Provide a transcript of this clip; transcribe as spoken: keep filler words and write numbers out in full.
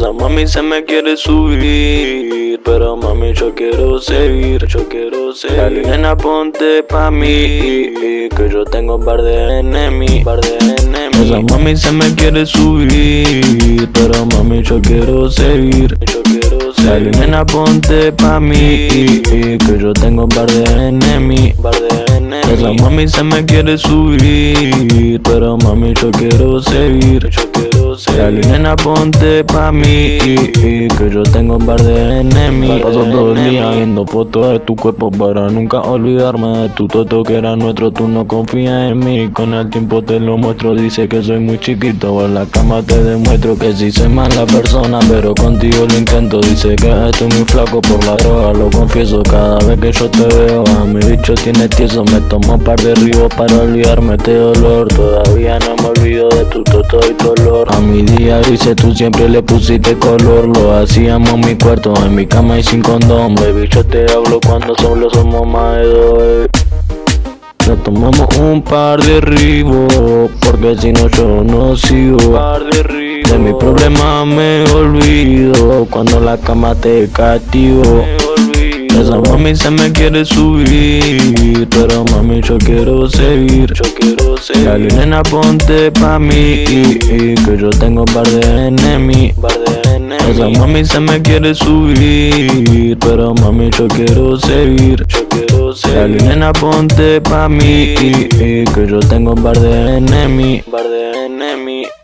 Esa mami se me quiere subir, pero mami yo quiero seguir, yo quiero seguir. Dale nena ponte pa' mí, que yo tengo un par de enemigos, par de enemigos. Esa mami se me quiere subir, pero mami yo quiero seguir, yo quiero seguir. Dale nena ponte pa' mí, que yo tengo un par de enemigos, par de enemigos. Esa mami se me quiere subir, pero mami yo quiero seguir, yo quiero seguir. Dale nena ponte pa' mí, que yo tengo un par de enemigos. Paso todo el día viendo fotos de tu cuerpo para nunca olvidarme de tu toto que era nuestro. Tú no confías en mí, con el tiempo te lo muestro. Dice que soy muy chiquito, en la cama te demuestro que sí soy mala persona, pero contigo lo intento. Dice que estoy muy flaco por la droga, lo confieso. Cada vez que yo te veo a mi bicho tiene tieso. Me tomo un par de ribos para olvidarme este dolor. Todavía no me olvido de tu toto y tu olor. A mi día dice tú siempre le pusiste color. Lo hacíamos en mi cuarto, en mi cama y sin condón. Baby, yo te hablo cuando solo somos más de dos. Nos tomamos un par de ribos, porque si no yo no sigo. De mi problema me olvido, cuando la cama te castigo. Esa mami se me quiere subir, pero mami yo quiero seguir, yo quiero seguir. Dale nena ponte pa' mí, que yo tengo un par de enemigos, par de enemigos. Esa mami se me quiere subir, pero mami yo quiero seguir, yo quiero seguir. Dale nena ponte pa' mí, que yo tengo un par de enemigos, par de enemigos.